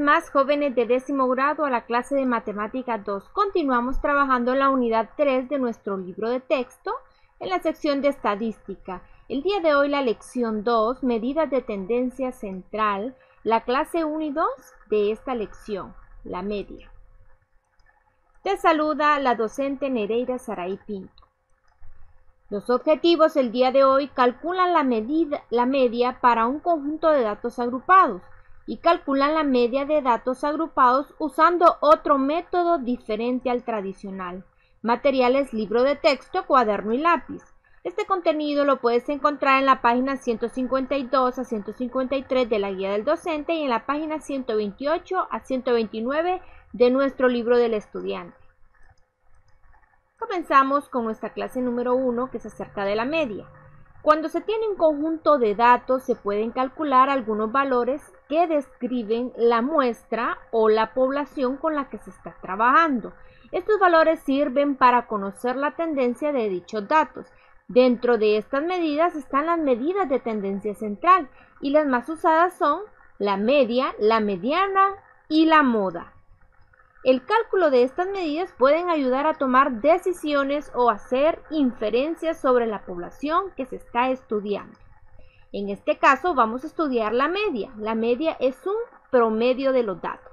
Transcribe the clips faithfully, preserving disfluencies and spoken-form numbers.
más, jóvenes de décimo grado, a la clase de Matemáticas dos. Continuamos trabajando en la unidad tres de nuestro libro de texto, en la sección de Estadística. El día de hoy la lección dos, Medidas de tendencia central, la clase uno y dos de esta lección, la media. Te saluda la docente Nereida Saray Pinto. Los objetivos el día de hoy calculan la, medida, la media para un conjunto de datos agrupados y calculan la media de datos agrupados usando otro método diferente al tradicional. Materiales, libro de texto, cuaderno y lápiz. Este contenido lo puedes encontrar en la página ciento cincuenta y dos a ciento cincuenta y tres de la guía del docente y en la página ciento veintiocho a ciento veintinueve de nuestro libro del estudiante. Comenzamos con nuestra clase número uno, que es acerca de la media. Cuando se tiene un conjunto de datos, se pueden calcular algunos valores que describen la muestra o la población con la que se está trabajando. Estos valores sirven para conocer la tendencia de dichos datos. Dentro de estas medidas están las medidas de tendencia central y las más usadas son la media, la mediana y la moda. El cálculo de estas medidas pueden ayudar a tomar decisiones o hacer inferencias sobre la población que se está estudiando. En este caso vamos a estudiar la media. La media es un promedio de los datos.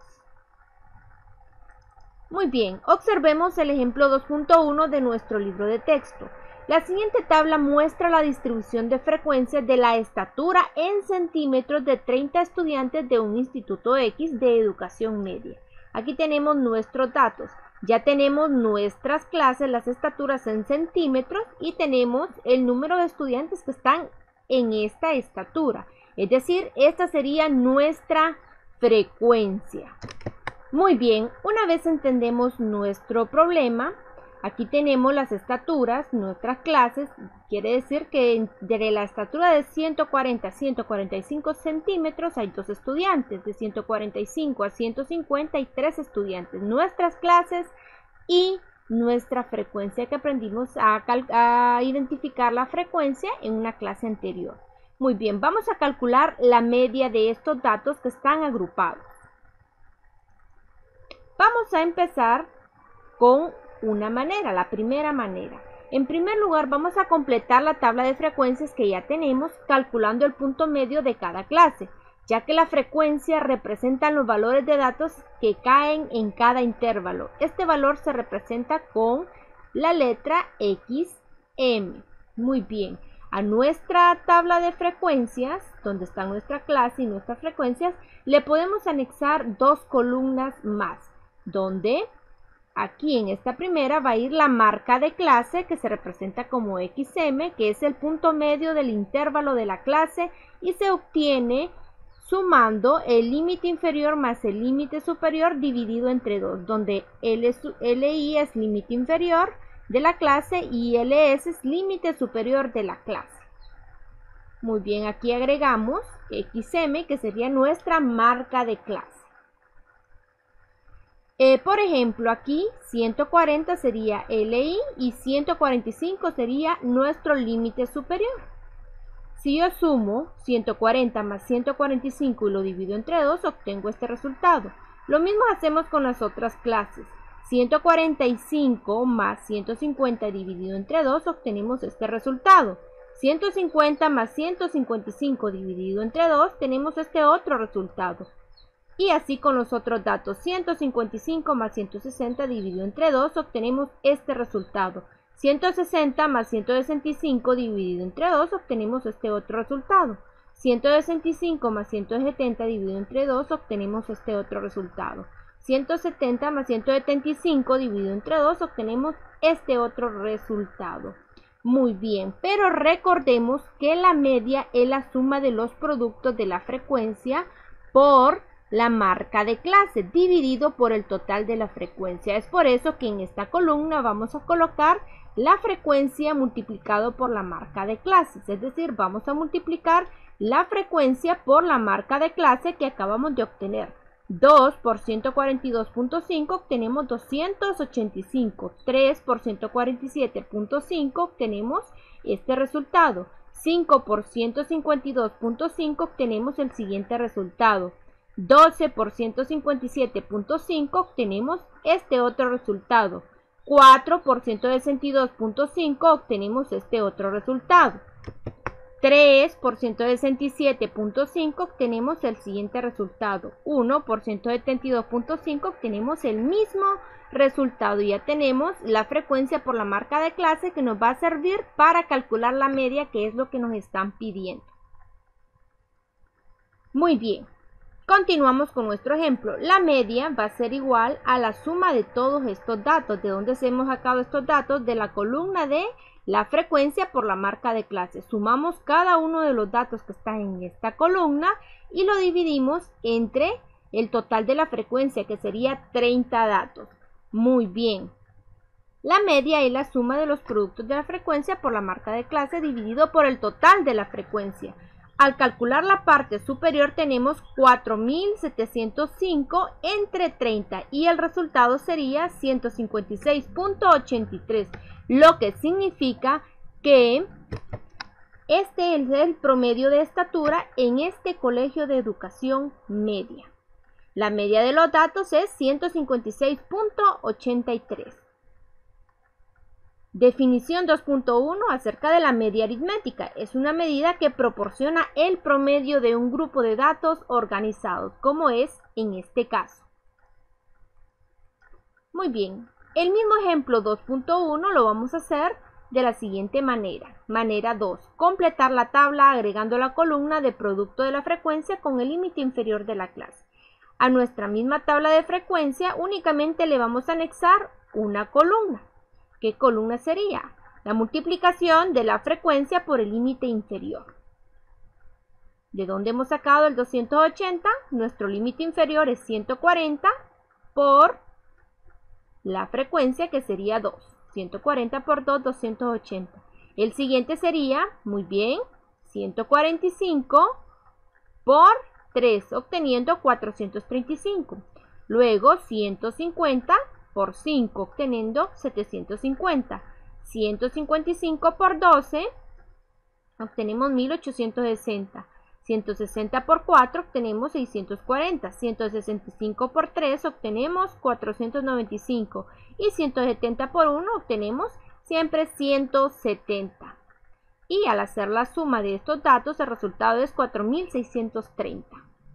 Muy bien, observemos el ejemplo dos punto uno de nuestro libro de texto. La siguiente tabla muestra la distribución de frecuencias de la estatura en centímetros de treinta estudiantes de un instituto X de educación media. Aquí tenemos nuestros datos, ya tenemos nuestras clases, las estaturas en centímetros y tenemos el número de estudiantes que están en esta estatura. Es decir, esta sería nuestra frecuencia. Muy bien, una vez entendemos nuestro problema, aquí tenemos las estaturas, nuestras clases, quiere decir que de la estatura de ciento cuarenta a ciento cuarenta y cinco centímetros hay dos estudiantes, de ciento cuarenta y cinco a ciento cincuenta hay tres estudiantes, nuestras clases y nuestra frecuencia que aprendimos a, a identificar la frecuencia en una clase anterior. Muy bien, vamos a calcular la media de estos datos que están agrupados. Vamos a empezar con una manera, la primera manera. En primer lugar, vamos a completar la tabla de frecuencias que ya tenemos calculando el punto medio de cada clase, ya que la frecuencia representa los valores de datos que caen en cada intervalo. Este valor se representa con la letra equis eme. Muy bien, a nuestra tabla de frecuencias, donde está nuestra clase y nuestras frecuencias, le podemos anexar dos columnas más, donde aquí en esta primera va a ir la marca de clase que se representa como equis eme, que es el punto medio del intervalo de la clase y se obtiene sumando el límite inferior más el límite superior dividido entre dos, donde ele i es límite inferior de la clase y ele ese es límite superior de la clase. Muy bien, aquí agregamos equis eme, que sería nuestra marca de clase. Eh, por ejemplo, aquí ciento cuarenta sería ele i y ciento cuarenta y cinco sería nuestro límite superior. Si yo sumo ciento cuarenta más ciento cuarenta y cinco y lo divido entre dos, obtengo este resultado. Lo mismo hacemos con las otras clases. ciento cuarenta y cinco más ciento cincuenta dividido entre dos, obtenemos este resultado. ciento cincuenta más ciento cincuenta y cinco dividido entre dos, tenemos este otro resultado. Y así con los otros datos, ciento cincuenta y cinco más ciento sesenta dividido entre dos, obtenemos este resultado. ciento sesenta más ciento sesenta y cinco dividido entre dos, obtenemos este otro resultado. ciento sesenta y cinco más ciento setenta dividido entre dos, obtenemos este otro resultado. ciento setenta más ciento setenta y cinco dividido entre dos, obtenemos este otro resultado. Muy bien, pero recordemos que la media es la suma de los productos de la frecuencia por la marca de clase dividido por el total de la frecuencia. Es por eso que en esta columna vamos a colocar la frecuencia multiplicado por la marca de clases, es decir, vamos a multiplicar la frecuencia por la marca de clase que acabamos de obtener. dos por ciento cuarenta y dos punto cinco obtenemos doscientos ochenta y cinco, tres por ciento cuarenta y siete punto cinco obtenemos este resultado, cinco por ciento cincuenta y dos punto cinco obtenemos el siguiente resultado, doce por ciento cincuenta y siete punto cinco obtenemos este otro resultado. cuatro por ciento sesenta y dos punto cinco obtenemos este otro resultado. tres por ciento sesenta y siete punto cinco obtenemos el siguiente resultado. uno por ciento setenta y dos punto cinco obtenemos el mismo resultado. Ya tenemos la frecuencia por la marca de clase que nos va a servir para calcular la media, que es lo que nos están pidiendo. Muy bien. Continuamos con nuestro ejemplo. La media va a ser igual a la suma de todos estos datos. ¿De dónde hemos sacado estos datos? De la columna de la frecuencia por la marca de clase. Sumamos cada uno de los datos que están en esta columna y lo dividimos entre el total de la frecuencia, que sería treinta datos. Muy bien. La media es la suma de los productos de la frecuencia por la marca de clase dividido por el total de la frecuencia. Al calcular la parte superior tenemos cuatro mil setecientos cinco entre treinta y el resultado sería ciento cincuenta y seis punto ochenta y tres, lo que significa que este es el promedio de estatura en este colegio de educación media. La media de los datos es ciento cincuenta y seis punto ochenta y tres. Definición dos punto uno acerca de la media aritmética. Es una medida que proporciona el promedio de un grupo de datos organizados, como es en este caso. Muy bien, el mismo ejemplo dos punto uno lo vamos a hacer de la siguiente manera. Manera dos. Completar la tabla agregando la columna de producto de la frecuencia con el límite inferior de la clase. A nuestra misma tabla de frecuencia únicamente le vamos a anexar una columna. ¿Qué columna sería? La multiplicación de la frecuencia por el límite inferior. ¿De dónde hemos sacado el doscientos ochenta? Nuestro límite inferior es ciento cuarenta por la frecuencia, que sería dos. ciento cuarenta por dos, doscientos ochenta. El siguiente sería, muy bien, ciento cuarenta y cinco por tres, obteniendo cuatrocientos treinta y cinco. Luego ciento cincuenta por cinco, obteniendo setecientos cincuenta. ciento cincuenta y cinco por doce, obtenemos mil ochocientos sesenta. ciento sesenta por cuatro, obtenemos seiscientos cuarenta. ciento sesenta y cinco por tres, obtenemos cuatrocientos noventa y cinco. Y ciento setenta por uno, obtenemos siempre ciento setenta. Y al hacer la suma de estos datos, el resultado es cuatro mil seiscientos treinta.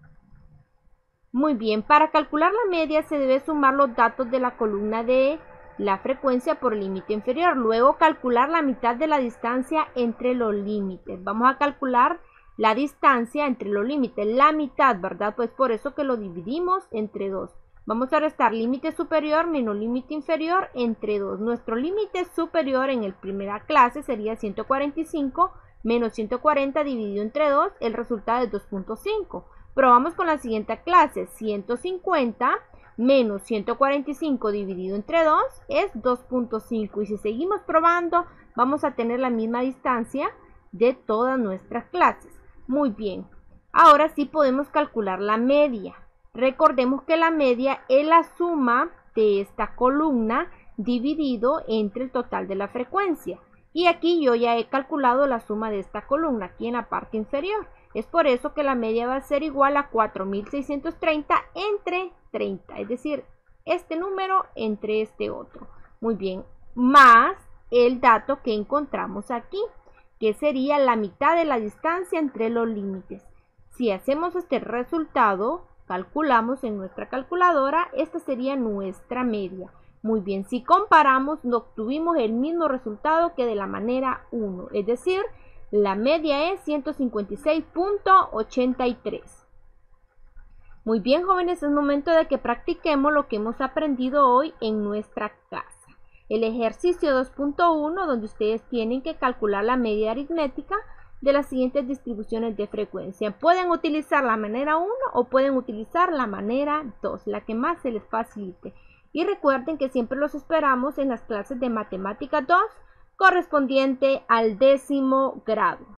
Muy bien, para calcular la media se debe sumar los datos de la columna de la frecuencia por el límite inferior. Luego calcular la mitad de la distancia entre los límites. Vamos a calcular la distancia entre los límites, la mitad, ¿verdad? Pues por eso que lo dividimos entre dos. Vamos a restar límite superior menos límite inferior entre dos. Nuestro límite superior en la primera clase sería ciento cuarenta y cinco menos ciento cuarenta dividido entre dos. El resultado es dos punto cinco. Probamos con la siguiente clase. ciento cincuenta menos ciento cuarenta y cinco dividido entre dos es dos punto cinco. Y si seguimos probando, vamos a tener la misma distancia de todas nuestras clases. Muy bien. Ahora sí podemos calcular la media. Recordemos que la media es la suma de esta columna dividido entre el total de la frecuencia. Y aquí yo ya he calculado la suma de esta columna, aquí en la parte inferior. Es por eso que la media va a ser igual a cuatro mil seiscientos treinta entre treinta. Es decir, este número entre este otro. Muy bien. Más el dato que encontramos aquí, que sería la mitad de la distancia entre los límites. Si hacemos este resultado, calculamos en nuestra calculadora, esta sería nuestra media. Muy bien, si comparamos, obtuvimos el mismo resultado que de la manera uno, es decir, la media es ciento cincuenta y seis punto ochenta y tres. Muy bien, jóvenes, es momento de que practiquemos lo que hemos aprendido hoy en nuestra casa. El ejercicio dos punto uno, donde ustedes tienen que calcular la media aritmética de las siguientes distribuciones de frecuencia. Pueden utilizar la manera uno o pueden utilizar la manera dos, la que más se les facilite. Y recuerden que siempre los esperamos en las clases de Matemática dos correspondiente al décimo grado.